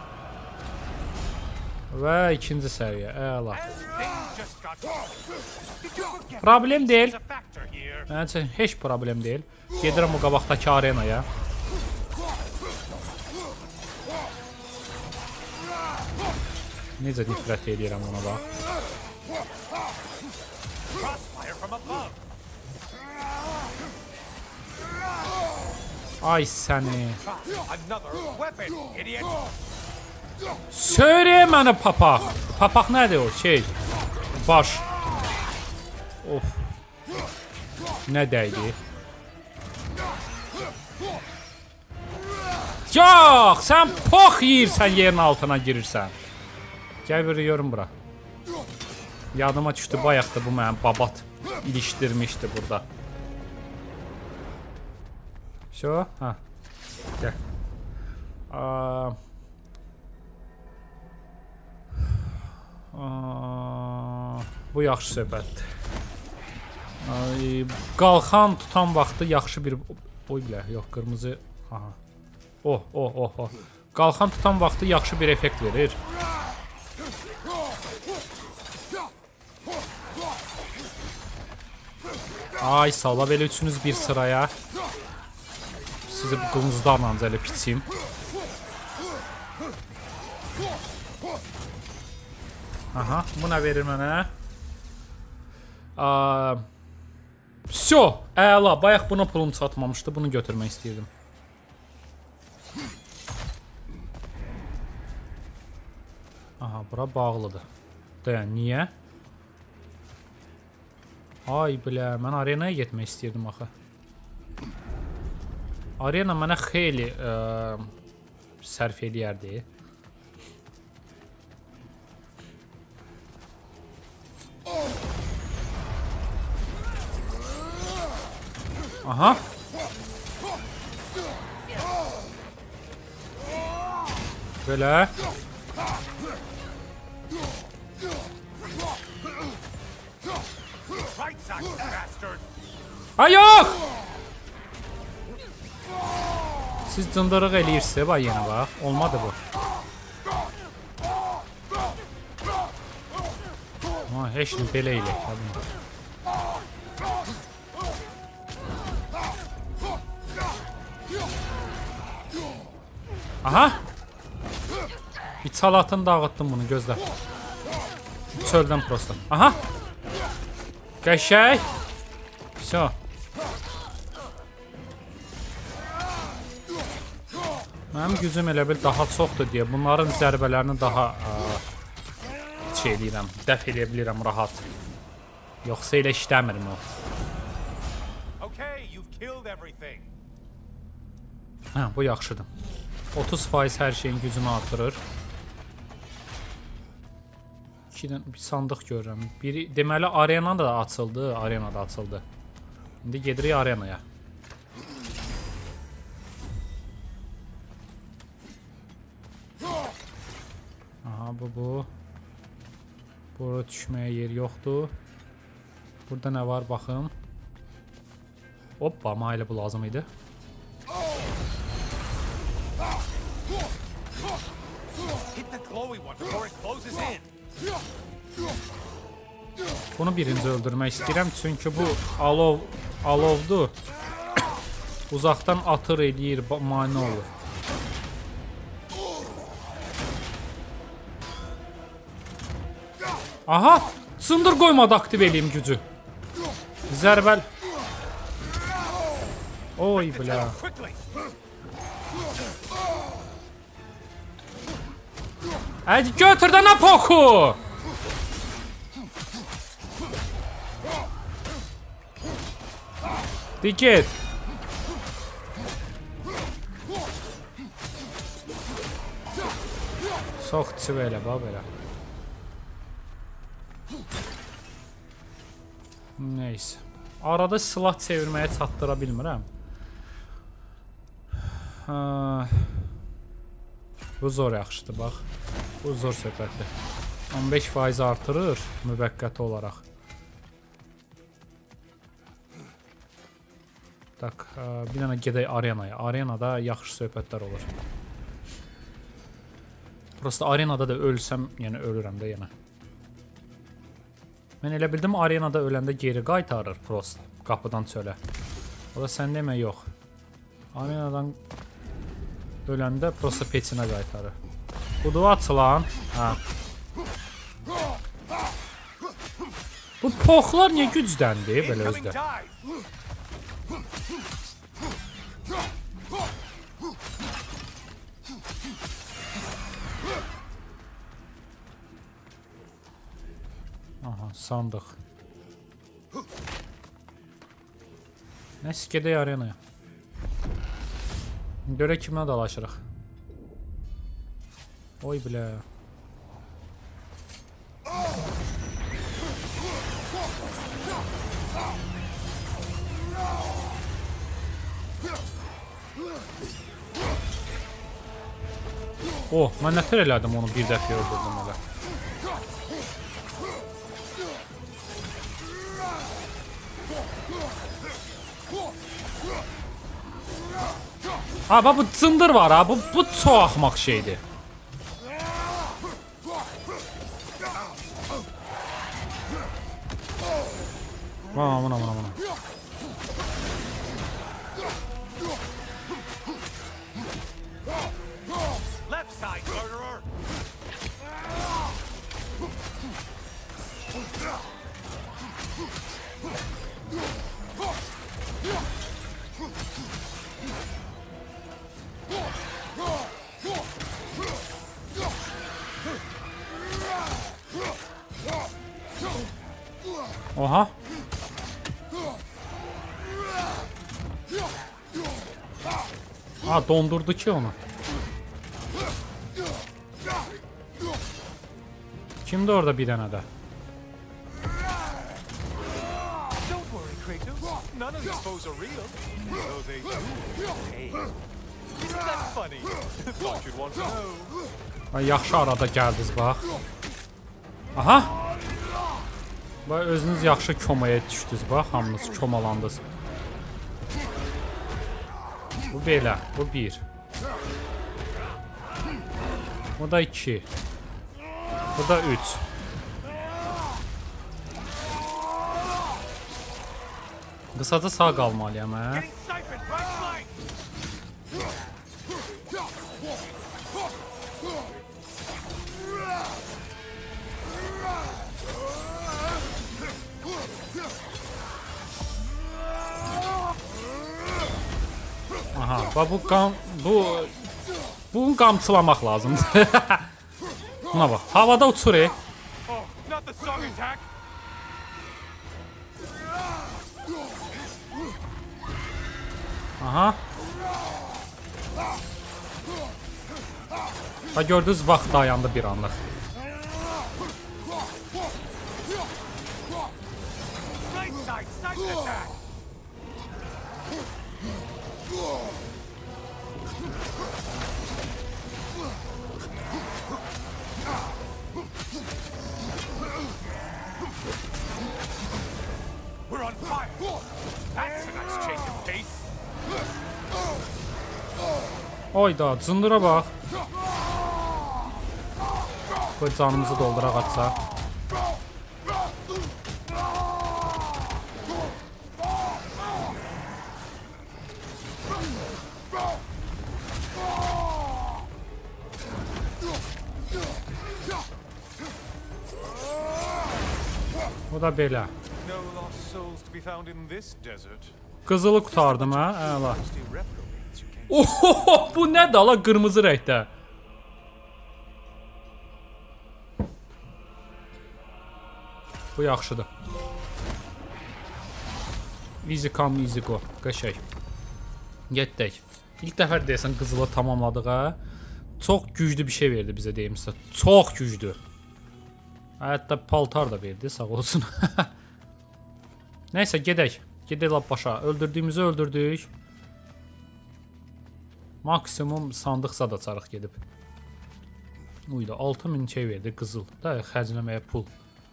Və ikinci səviyyə, əla. Problem deyil. Mənim üçün heç problem deyil. Gedirəm o qabaqdakı arenaya. Necə nifrət edirəm ona bax. Ay səni. Söyləyə mənə papaq. Papaq nədir o şey? Baş. Of. Nə dəydi? Yox, sən pox yiyirsən yerin altına girirsən. Gəl bir yorum bura. Yadıma düşdü, bayaqda bu mənim babat ilişdirmişdi burada. Şo, ha. Gəl. Bu yaxşı söhbətdir. Qalxan tutan vaxtı yaxşı bir... Oy bilə, yox, qırmızı... Aha. Oh. Qalxan tutan vaxtı yaxşı bir effekt verir. Ay sağla, belə üçünüz bir sıraya. Sizi bu qılınclarla elə piçim. Aha, bu nə verir mənə? Всё, əla, bayaq buna pulum çatmamışdı, bunu götürmək istəyirdim. Aha, bura bağlıdır. Dayan, niyə? Ay bilə, mən arenaya getmək istəyirdim axı. Arena mənə xeyli sərf eləyərdi. Aha. Belə. Ay yox! Siz cındırıq eləyirsiniz, bax yenə bax. Olmadı bu. Heç nə belə eləyək. Aha! Bir çalatını dağıtdım bunu, gözlə. Çöldən prosto. Aha! Qəşəng. Всё. Mənim gücüm elə bil daha çoxdur deyə bunların zərbələrini daha şey eləyirəm, dəf eləyə bilirəm rahat. Yoxsa elə işləmir o. Hə, bu yaxşıdır. 30% hər şeyin gücünü artırır. Bir sandıq görürəm. Biri deməli arena da açıldı, arena da açıldı. İndi gedirik arenaya. Aha, bu. Bura düşməyə yer yoxdur. Burada nə var baxım. Hoppa, maylı bu lazım idi. Bunu birinci öldürmək istəyirəm, çünki bu alovdur. Uzaqdan atır eləyir, mane olur. Aha! Sındır qoymadı aktiv eləyim gücü. Zərbəl. Oy bilə. Hadi götür də nə poku. De get. Soxçu belə, bax belə. Neyse. Arada silah çevirməyə çatdıra bilmirəm. Bu zor yaxşıdır, bax. Bu zor söhbətdir. 15% artırır müvəqqəti olaraq. Tak, bir dənə gedək arenaya. Arenada yaxşı söhbətlər olur. Prosta arenada da ölsəm, yəni ölürəm də yenə. Mən elə bildim arenada öləndə geri qaytarır prosta qapıdan çölə. O da sən demə yox. Arenadan öləndə prosta peçinə qaytarır. Budu açılan. Hə. Bu poxlar niyə gücdəndir belə özdə? Aha, sandıq. Nəsə, gedək arenaya. Görə kimlə dalaşırıq. Oy bilə. Oh, mən nətər elədim onu bir dəfə öldürdüm elə. Ha, bax bu cındır var ha, bu çox axmaq şeydir. Bana. Oha. Ha, dondurdu ki onu. Kimdi orada bir dənə də? Ay, yaxşı arada gəldiniz bax. Aha. Bax, özünüz yaxşı komaya düşdünüz bax, hamınız komalandınız. Bu belə, bu 1. Bu da 2. Bu da 3. Qısaca sağ qalmalıyam, hə? Aha, bax bunu qamçılamaq lazımdır. Buna bax, havada uçur. Aha. Ha, gördünüz, vaxt dayandı bir anlıq. Oyda, cındıra bax. Qoy canımızı dolduraq atsa. O da belə. Qızılı qutardım, hə? Əla. Oho, bu nədir, ala, qırmızı rəngdə? Aha. Bu yaxşıdır. Easy come, easy go. Qəşəng. Getdik. İlk dəfə deyəsən qızılı tamamladıq ha. Çox güclü bir şey verdi bizə deyim sizə. Çox güclü. Hətta paltar da verdi, sağ olsun. Nəysə gedək. Gedək lap başa. Öldürdüyümüzü öldürdük. Maksimum sandıqsa da çarıq gedib. Uyda 6000 şey verdi qızıl. Da xərcləməyə pul.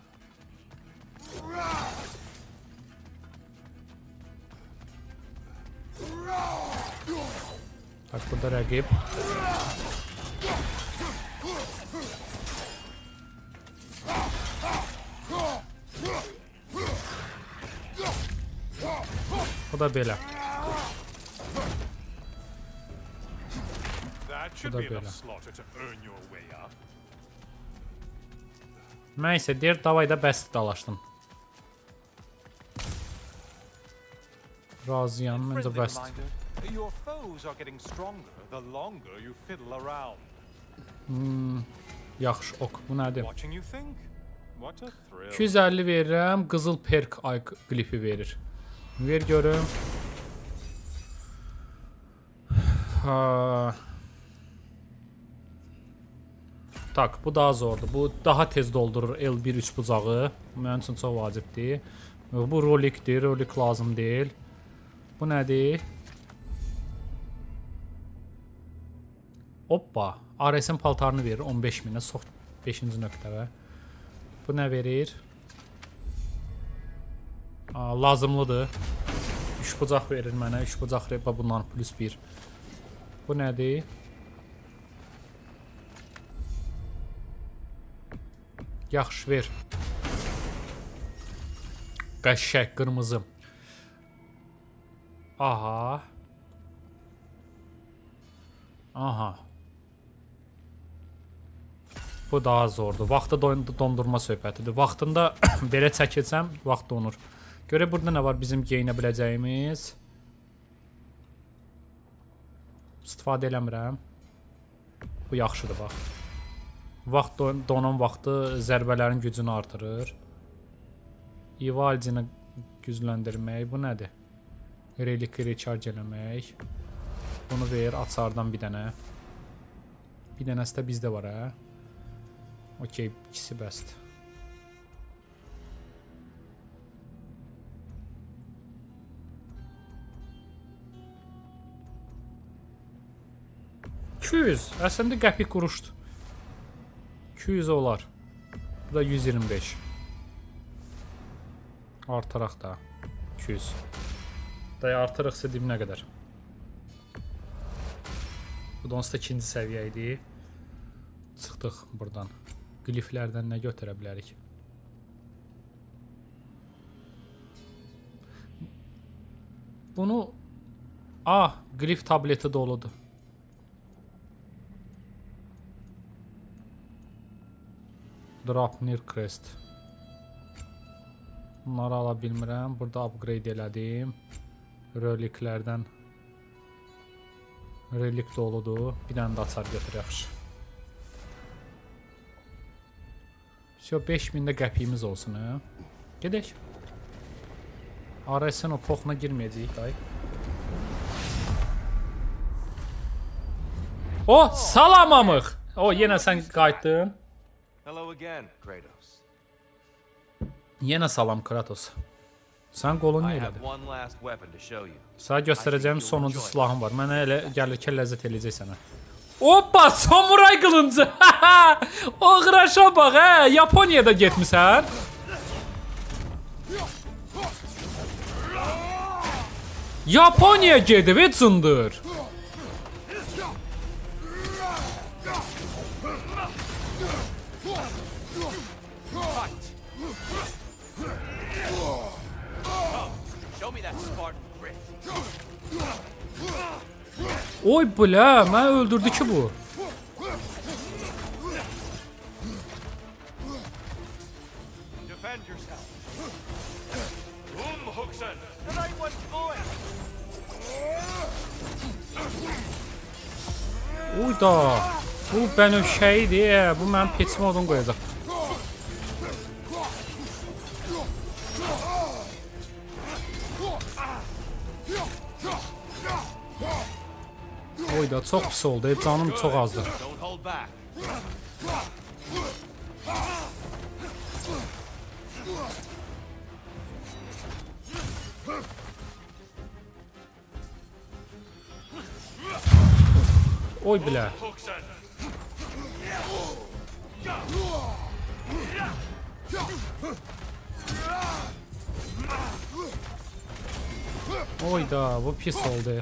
Bak burada rəqib. Bu da belə. Bu da belə. Nəysə, deyir, davayda bəst dalaşdım. Razıyam, məncə bəst. Your foes are getting stronger the longer you fiddle around. Yaxşı, ok, bu nədir? Watching you think? What a thrill. 250 verirəm, qızıl perk glifi verir. Ver görüm. Tak, bu daha zordur. Bu daha tez doldurur L1 3 bucağı. Mənim üçün çox vacibdir. Bu rolikdir, rolik lazım deyil. Bu nədir? Hoppa, Ares'in paltarını verir 15.000'e, sox 5-ci nöqtəvə. Bu nə verir? Lazımlıdır. 3 bucaq verir mənə, 3 bucaq reba bundan plus 1. Bu nədir? Yaxşı, ver. Qəşək, qırmızı. Aha. Aha. Bu daha zordur. Vaxtı dondurma söhbətidir. Vaxtında belə çəkilsəm, vaxt donur. Görə burada nə var bizim geyinə biləcəyimiz? İstifadə eləmirəm. Bu yaxşıdır, bax. Vaxt donan vaxtı zərbələrin gücünü artırır. İvalcini gücləndirmək. Bu nədir? Reliki recharge eləmək. Bunu ver, açardan bir dənə. Bir dənəsi də bizdə var, hə? Okey, ikisi bəsdir. $200. Əslində qəpik quruşdur. 200 olar. Bu da 125. Artıraq da. 200. Daya artırıqsa deyim nə qədər. Bu da onsuz da ikinci səviyyə idi. Çıxdıq buradan. Gliflərdən nə götürə bilərik? Bunu... glif tableti doludur. Drop near crest. Bunları ala bilmirəm. Burada upgrade elədim. Reliklərdən. Relik doludur. Bir dənə də açar götür, yaxşı. 5000-də qəpiyimiz olsun, hə? Gedək. Araysan o poxuna girməyəcəyik, day. Salamamıq! Yenə sən qayıtdın. Hello again, Kratos. Yenə salam, Kratos. Sən qolun nə elədin? Sənə göstərəcəyim sonuncu silahım var. Mənə elə gəlirkən ləzzət eləyəcək sənə. Hoppa, samuray qılıncı. O qıraşa bax, hə. Yaponiyada getmisən. Yaponiya gedib, cındır. Oy bilə, mən öldürdü ki bu. Uyda, bu bənövşəyidir, bu mənim peçimə odun qoyacaq. Oy da çox pis oldu. Canım çox azdır. Don't hold back. Oy bilə. Hooks in. Oy da, bu pis oldu.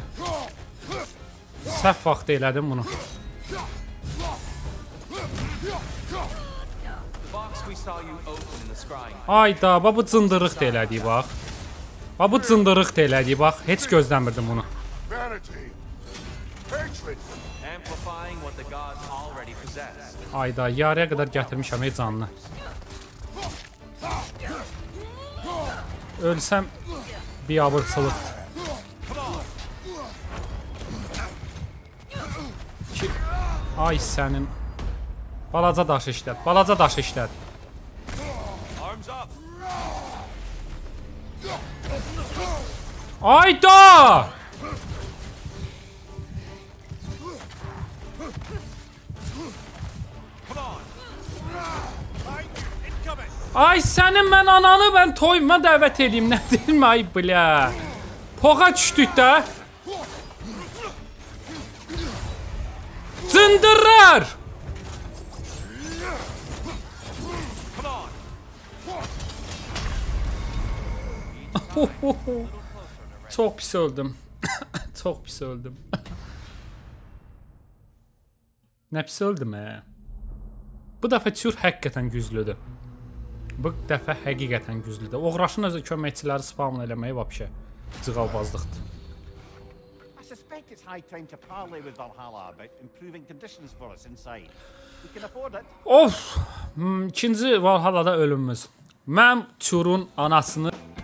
Səhv vaxt elədim bunu. Box we saw you open in the scrying. Ay da, bu cındırıq da elədi bax. Bu cındırıq da elədi bax. Heç gözləmirdim bunu. Vanity. Hatred. Amplifying what the gods already possess. Ay da, yarıya qədər gətirmişəm ey canını. Ölsəm biabırçılıqdır. Ay sənin. Balaca daş işlət. Balaca daş işlət. Arms up. Ay da! Come on. Incoming. Ay sənin mən ananı mən toyuma dəvət edeyim. Nə deyim ay bilə. Poğa düşdük də. Cındırlar! Come on. Çox pis öldüm. Çox pis öldüm. Nə pis öldüm Bu dəfə Tür həqiqətən güclüdür. Bu dəfə həqiqətən güclüdür. Oğraşın özü köməkçiləri spamla eləməyi vəbşə cığalbazlıqdır. I suspect it's high time to parley with Valhalla about improving conditions for us inside. We can afford it. Of! İkinci Valhalla'da ölümümüz. Mən Turun anasını